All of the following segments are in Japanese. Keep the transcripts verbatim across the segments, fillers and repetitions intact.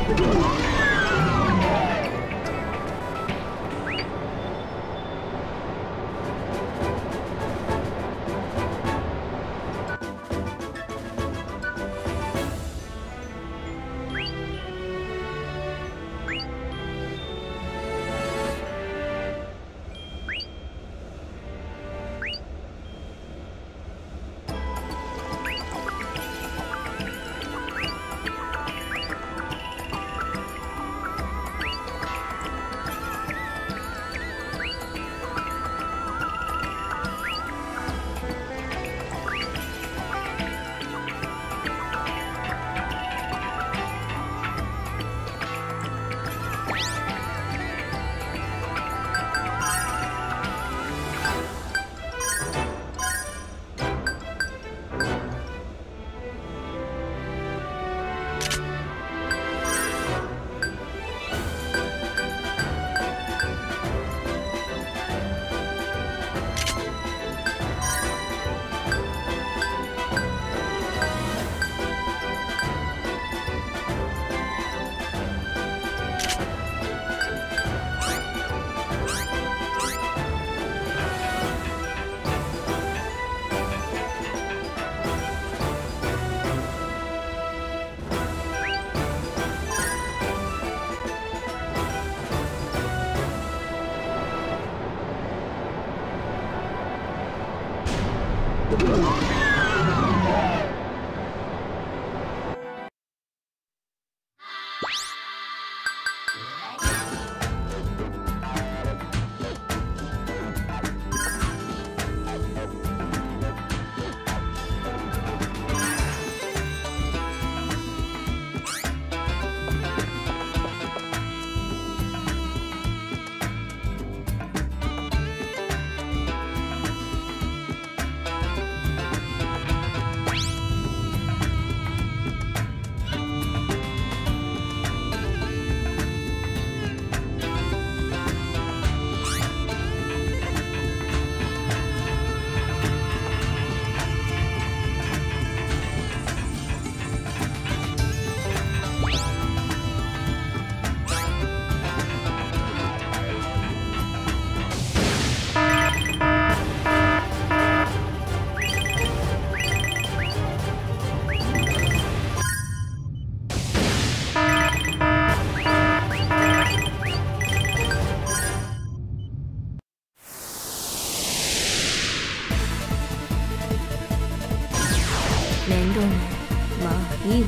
面倒ね。まあいいわ。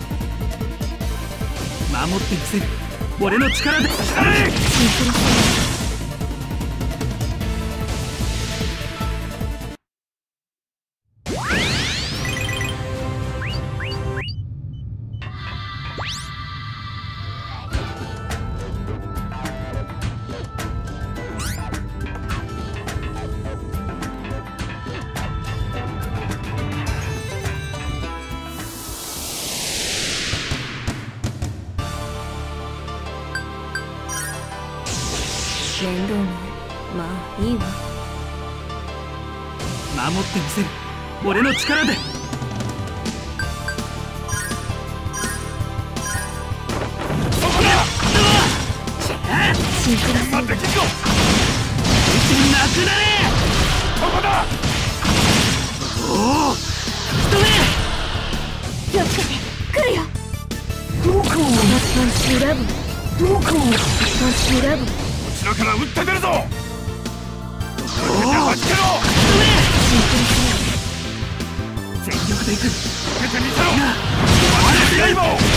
守ってみせる。俺の力で。力で。 面倒ね。まあいいわ。 守ってみせる。俺の力で。そこだ。 シンクロ待って、キング。なくなれ。ここだ。おお。人目。 気をつけて。来るよ。 どこを。 パンチラブ。 どこを。 パンチラブ。 後ろから撃って出るぞ。 おお。はじけろ。全力で行く。 受けてみせろ。 我らも。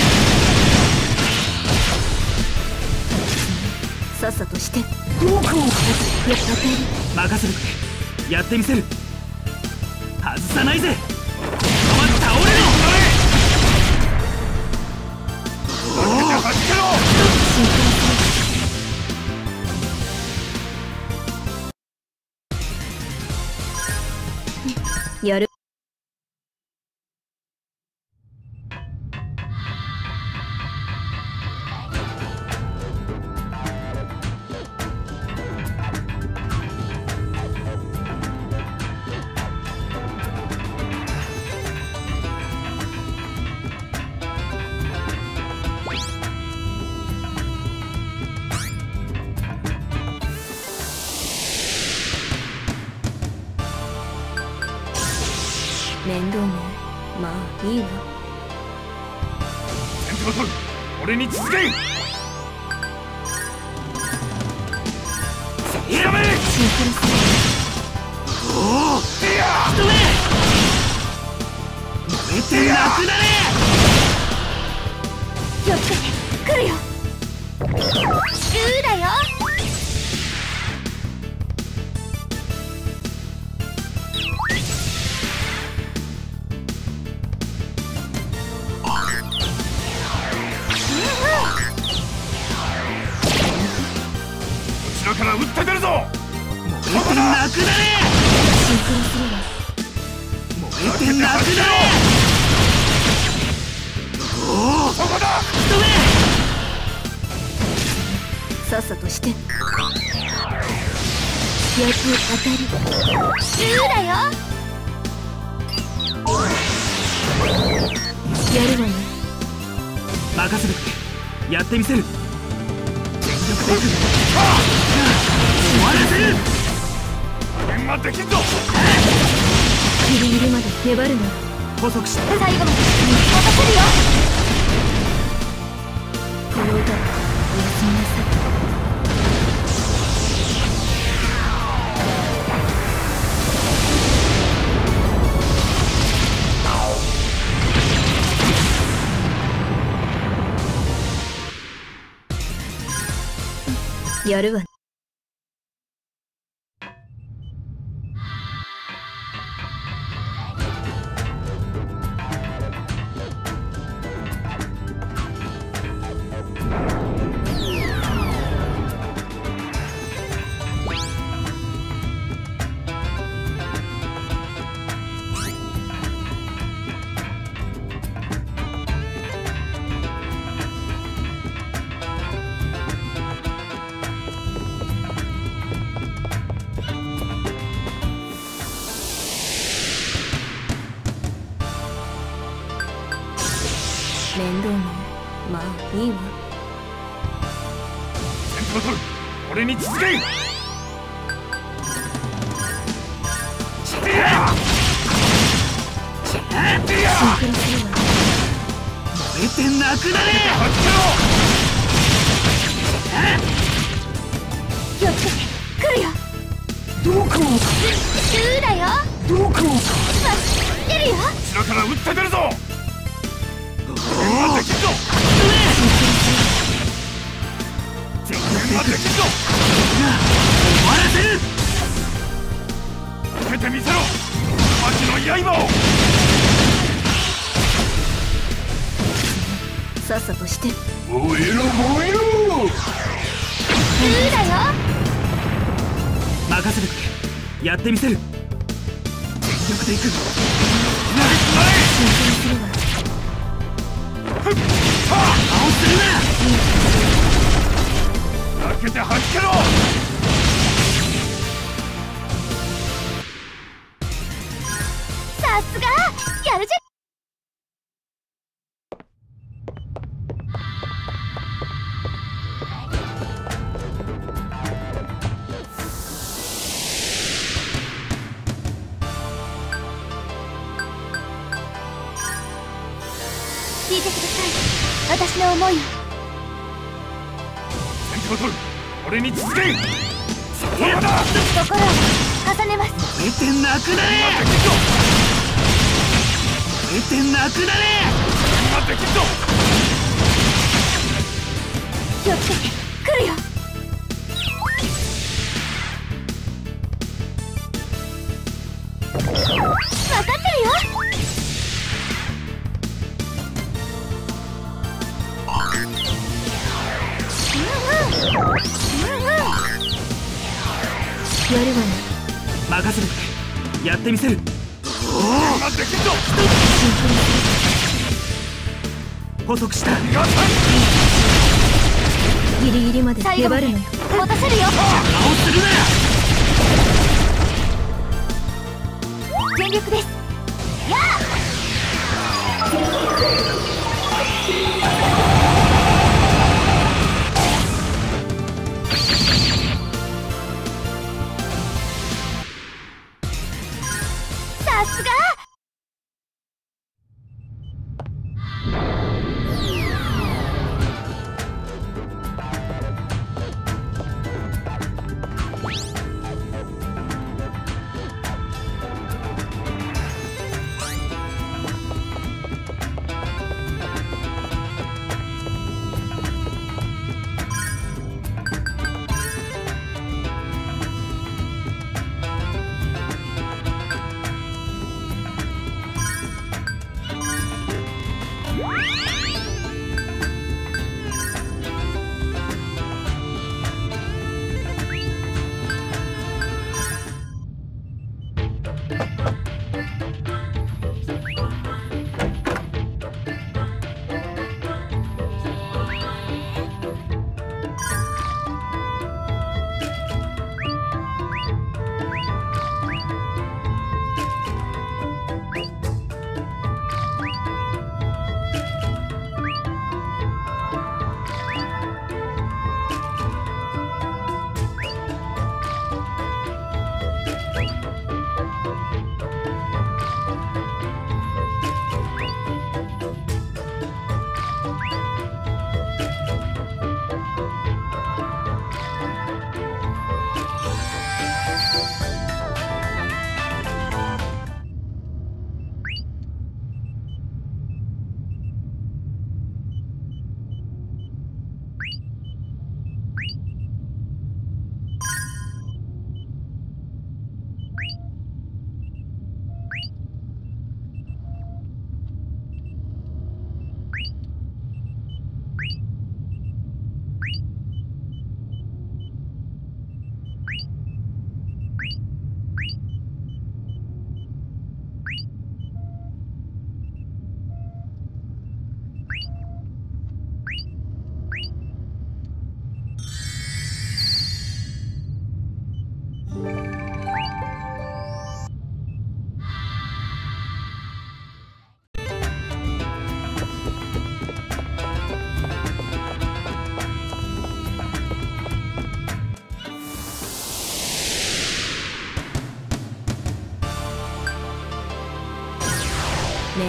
さっさとして。 どこを。 やったて任せてくれ。やってみせる。外さないぜ。倒れろ。 おお。はじけろ。 やる。 面倒ね。まあいいわ。 先手を取る。俺に続け。やめ。 シンクロする。 おお、 いや一目燃えてなくなれ。 気をつけて。来るよ。グーだよ。 後ろから撃って出るぞ。 燃えてなくなれ。 シンクロするわ。 燃えてなくなれ。おお、 そこだ。 一目さっさとして。役当たり。グーだよ。やるわね。 任せてくれ。やってみせる。全力でいく。終わらせる。 加減はできんぞ。 ギリギリまで粘るの。 補足して最後まで任せるよ。この歌はおやすみなさい。やるわね。面倒ね。まあいいわ。 先手を取る。俺に続け。いやシンクロするわ。 燃えてなくなれ。 は気をつけて。来るよ。 どこグーだよ。 どこ待ってるよ。 後ろから撃って出るぞ。加減はできんぞ。加減はできんぞ。 終わらせる。 受けてみせろ。秋の刃を。 さっさとして。 燃えろ燃えろ。 グーだよ。 任せてくれ。やってみせる。全力でいく。 シンクロするわ。 青するな。 開けてはじけろ。 さすがやるじゃ。聞いてください。私の思いを。 先手を取る。俺に続け。そこだ。 心を重ねます。 燃えてなくなれ。 できんぞ。 燃えてなくなれ。 加減はできんぞ。 気をつけて。来るよ。分かってるよ。やるわね。 任せてくれ。やってみせる。 加減はできんぞ。 シンクロする。 補足した。 逃がさん。 ギリギリまで粘るのよ。持たせるよ。 青するな。 全力です。やあさすが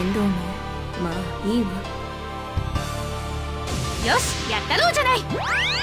面倒もまあいいわ。よし、やったろうじゃない。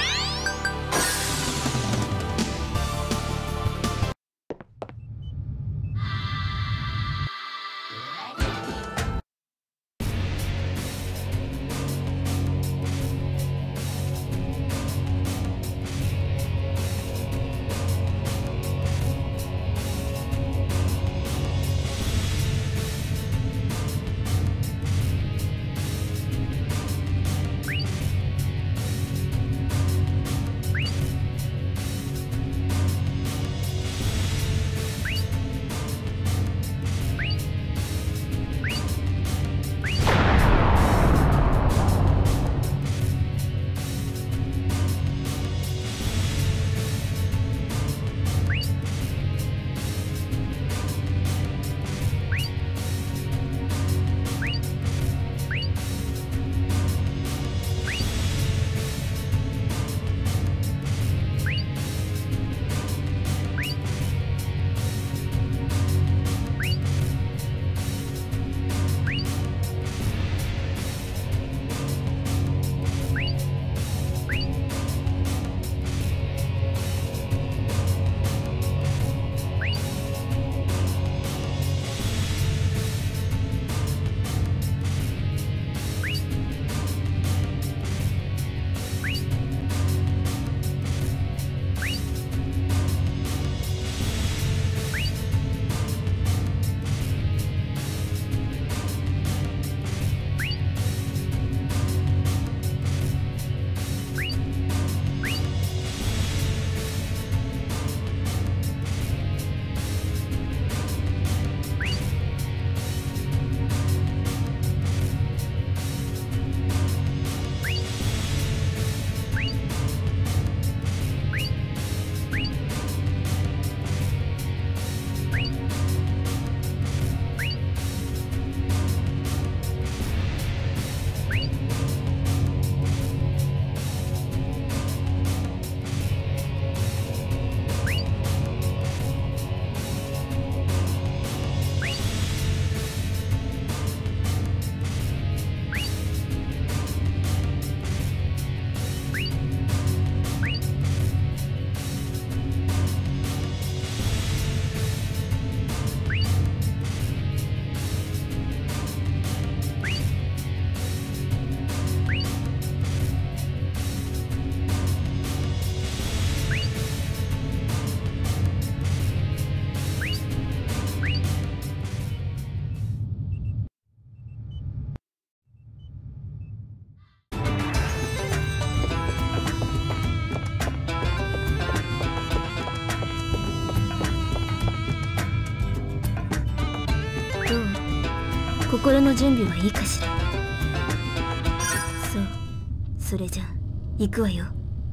心の準備はいいかしら。そう、それじゃ行くわよ。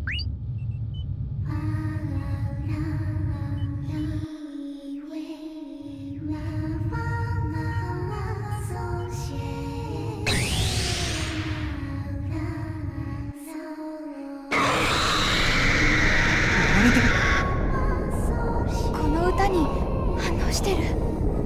この歌に反応してる。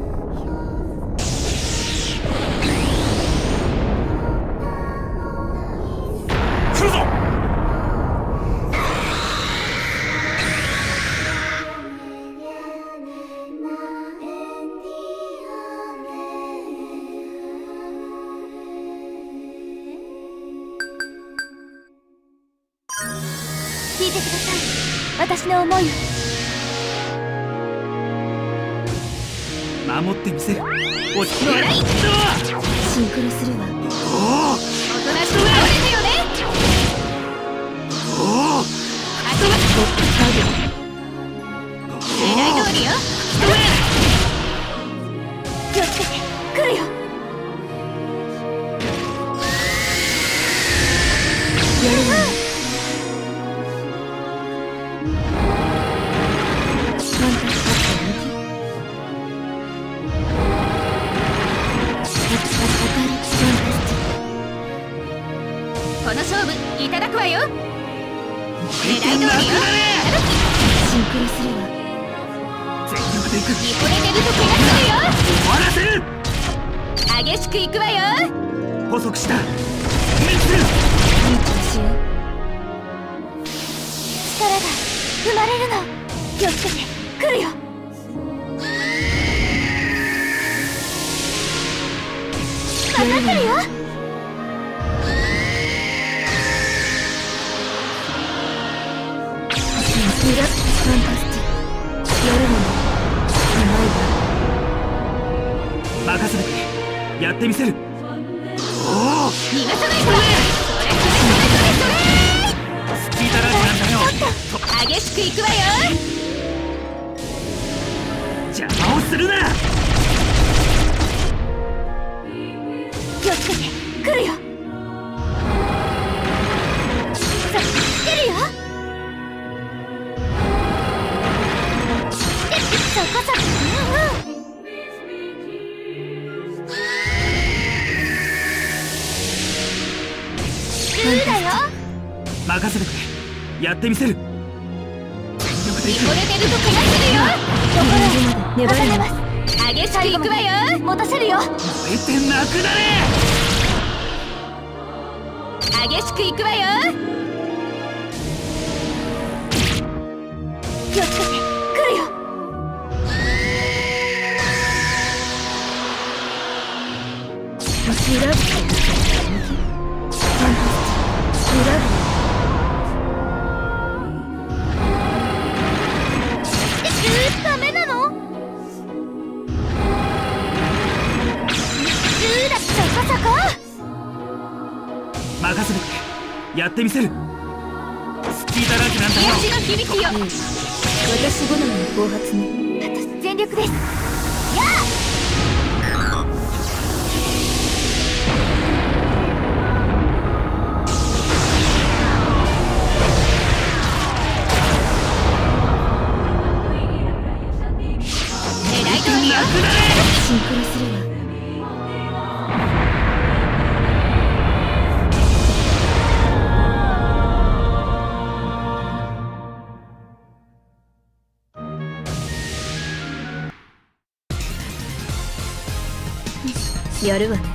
聞いてください、私の思いを。 守ってみせる。おしもらいシンクロするわ。おお、おとなしく倒れてよね。おお、あとは狙い通りよ。気をつけて、来るよ。やるわ。この勝負いただくわよ。狙い通りよ。シンクロするわ。 全力でいく。 見惚れてると怪我するよ。 終わらせる。 あ激しくいくわよ。 捕捉した。 いい調子よ。力が生まれるの。気をつけて。来るよ。かかってるよ。リラックスファンタスティ。やるのもうまいわ。 任せてくれ。やってみせる。おお、 逃がさないぞ。 スキーだらけなんだよ。 激しくいくわよ。 邪魔をするな。 気をつけて。来るよ。さ来るよ。そこそこ。うんうん。ルーだよ。 任せてくれ。やってみせる。全力でいく。 これでるとかやってるよ。心を重ねます。激しくいくわよ。持たせるよ。 燃えてなくなれ。 激しくいくわよ。気をつけて。来るよ。リラックス。ファンタスティ。リラックス。ダメなの？ルーラ、そこそこ。 任せてくれ。やってみせる。スキーだらけなんだよ。 癒しの響きよ。私好みの暴発に私全力です。やあ。シンクロするわ。やるわね。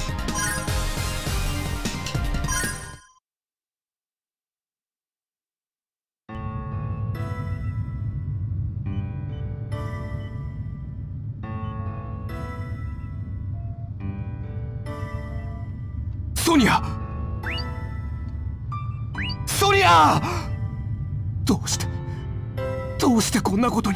ソニア、ソニア、どうしてどうしてこんなことに。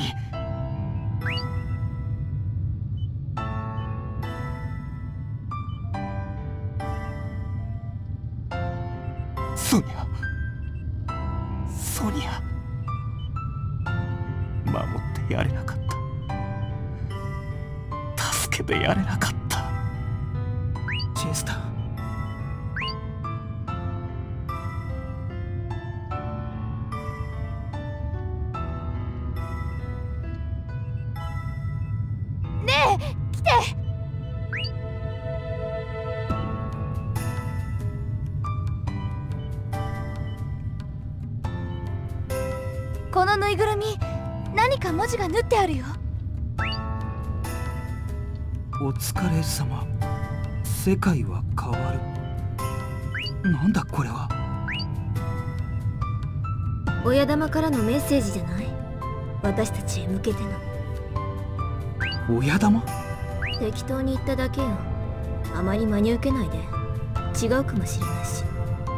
ソニア、ソニア、守ってやれなかった。助けてやれなかった。 チェスター、 来て。このぬいぐるみ、何か文字が縫ってあるよ。 お疲れ様。世界は変わる。なんだこれは。 親玉からのメッセージじゃない？私たちへ向けての。 親玉？ 適当に言っただけよ。あまり真に受けないで。違うかもしれないし。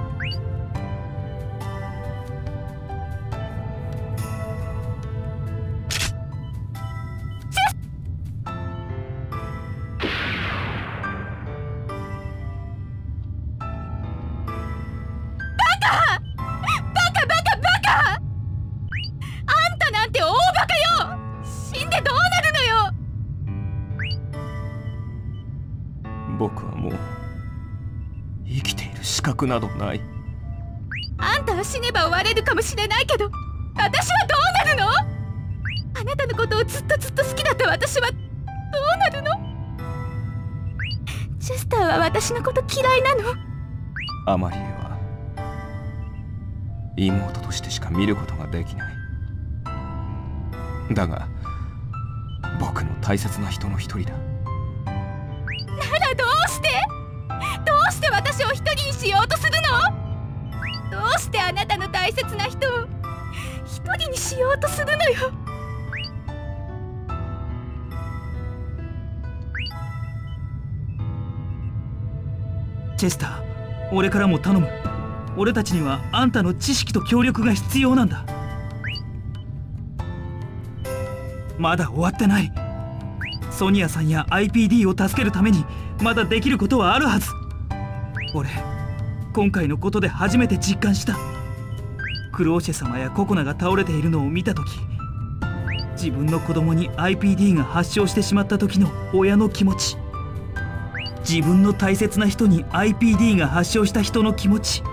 僕はもう生きている資格などない。 あんたは死ねば終われるかもしれないけど、私はどうなるの？あなたのことをずっとずっと好きだった私はどうなるの？チェスターは私のこと嫌いなの？ アマリエは妹としてしか見ることができない。だが僕の大切な人の一人だ。 ならどうして？ うして私を一人にしようとするの？どうしてあなたの大切な人を一人にしようとするのよ。 チェスター、俺からも頼む。俺たちにはあんたの知識と協力が必要なんだ。まだ終わってない。ソニアさんや アイピーディー を助けるためにまだできることはあるはず。俺今回のことで初めて実感した。クローシェ様やココナが倒れているのを見た時、自分の子供に アイピーディー が発症してしまった時の親の気持ち、自分の大切な人に アイピーディー が発症した人の気持ち、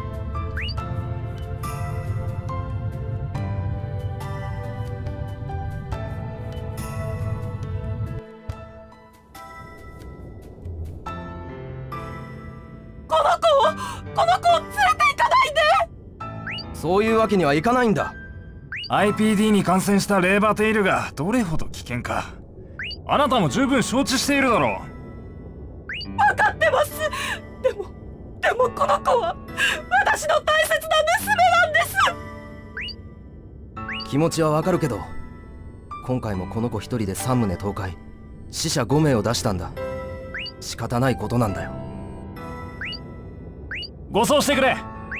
この子をこの子を連れて行かないで。 そういうわけにはいかないんだ。 アイピーディー に感染したレーバーテイルがどれほど危険か、あなたも十分承知しているだろう。 分かってます。でもでもこの子は私の大切な娘なんです。 気持ちはわかるけど、今回もこの子一人でさん棟倒壊、死者ご名を出したんだ。仕方ないことなんだよ。 護送してくれ。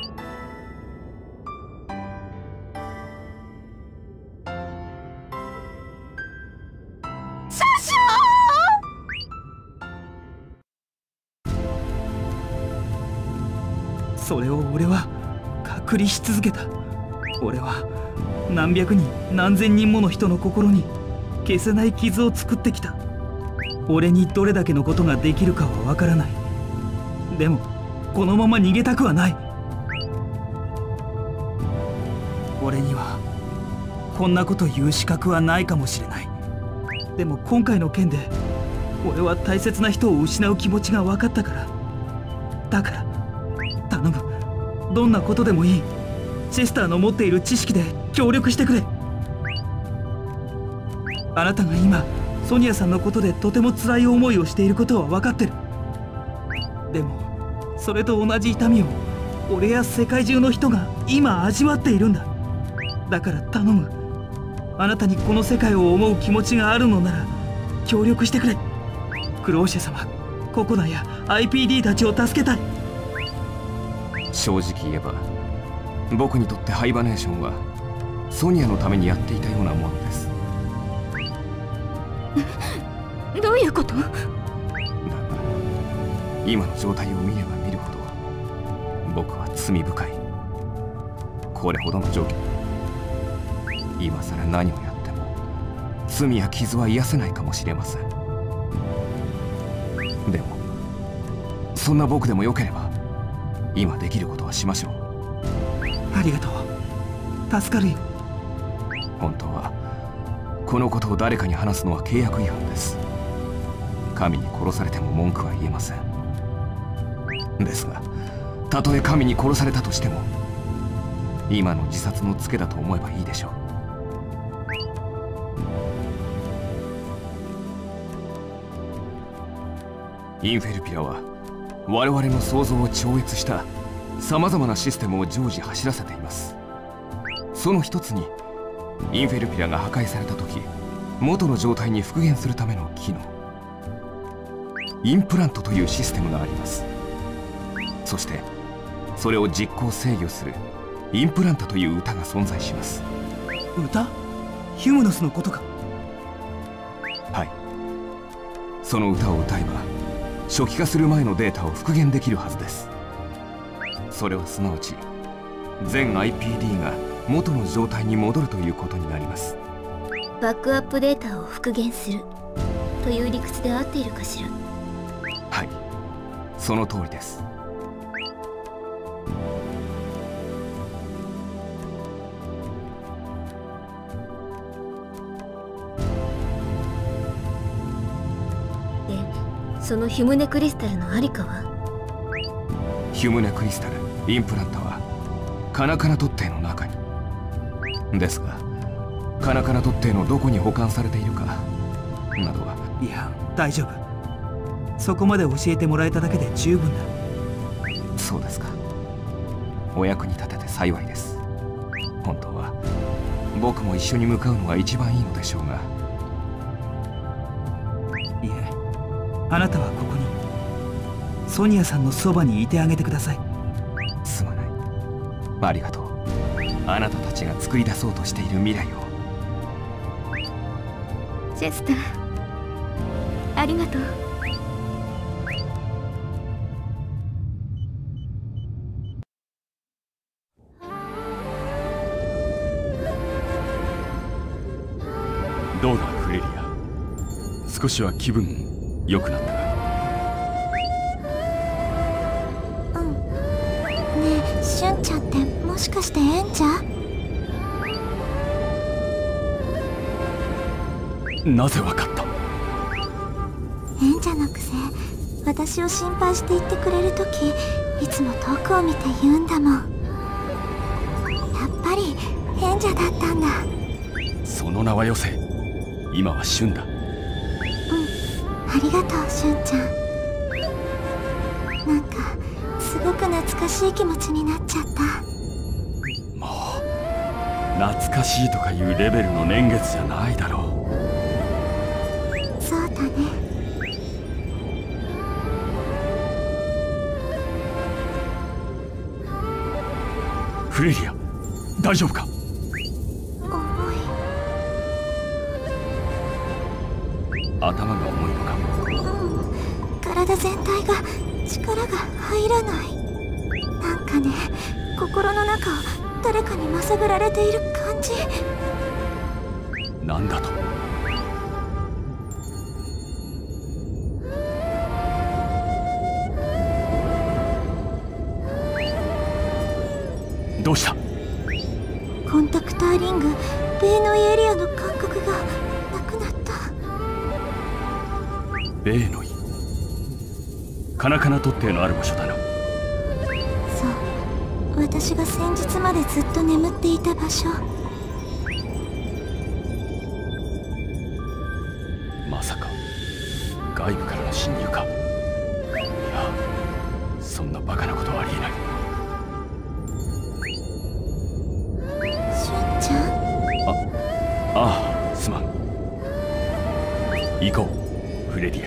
それを俺は隔離し続けた。俺は何百人何千人もの人の心に消せない傷を作ってきた。俺にどれだけのことができるかは分からない。でもこのまま逃げたくはない。俺にはこんなこと言う資格はないかもしれない。でも今回の件で俺は大切な人を失う気持ちが分かったから。だから頼む、どんなことでもいい。チェスターの持っている知識で協力してくれ。あなたが今ソニアさんのことでとても辛い思いをしていることは分かってる。でもそれと同じ痛みを俺や世界中の人が今味わっているんだ。だから頼む、あなたにこの世界を思う気持ちがあるのなら協力してくれ。クローシェ様、ココナや アイピーディー たちを助けたい。 正直言えば僕にとってハイバネーションはソニアのためにやっていたようなものです。 どういうこと？ だが今の状態を見れば見るほど僕は罪深い。これほどの状況、今さら何をやっても罪や傷は癒せないかもしれません。でもそんな僕でもよければ今できることはしましょう。 ありがとう、助かるよ。 本当はこのことを誰かに話すのは契約違反です。神に殺されても文句は言えません。ですがたとえ神に殺されたとしても今の自殺のツケだと思えばいいでしょう。インフェルピラは我々の想像を超越したさまざまなシステムを常時走らせています。その一つにインフェルピラが破壊された時元の状態に復元するための機能、インプラントというシステムがあります。そしてそれを実行制御するインプラントという歌が存在します。 歌？ヒュムノスのことか？ はい、その歌を歌えば初期化する前のデータを復元できるはずです。それはすなわち全 アイピーディー が元の状態に戻るということになります。 バックアップデータを復元するという理屈で合っているかしら？ はい、その通りです。 で、そのヒュムネクリスタルのありかは？ ヒュムネクリスタルインプラントはカナカナ突堤の中に。ですがカナカナ突堤のどこに保管されているかなどは。 いや大丈夫、そこまで教えてもらえただけで十分だ。 そうですか。お役に立てて幸いです。本当は僕も一緒に向かうのが一番いいのでしょうが。 いえ、あなたはここにソニアさんのそばにいてあげてください。 すまない。ありがとう。あなたたちが作り出そうとしている未来を。 チェスター、ありがとう。 どうだフレリア、少しは気分良くなったか？ うん。ねえ、しゅんちゃんってもしかして演者？ なぜわかった？ 演者のくせ、私を心配して言ってくれるとき、いつも遠くを見て言うんだもん。やっぱり演者だったんだ。 その名はよせ。今はシュンだ。 うん、ありがとう、しゅんちゃん。なんかすごく懐かしい気持ちになっちゃった。 もう懐かしいとかいうレベルの年月じゃないだろう。 そうだね。 フレリア、大丈夫か？ 重い。 頭が重いのか？ うん、体全体が力が入らない。なんかね、心の中を誰かにまさぐられている感じ。 なんだと？どうした？ コンタクターリング、ベイノイエリアの感覚がなくなった。 ベイノイ、カナカナ突堤のある場所だな。 そう、私が先日までずっと眠っていた場所。 まさか外部からの侵入か？いや、そんなバカなことはありえない。 しゅんちゃん？ ああ、すまん。行こうフレリア。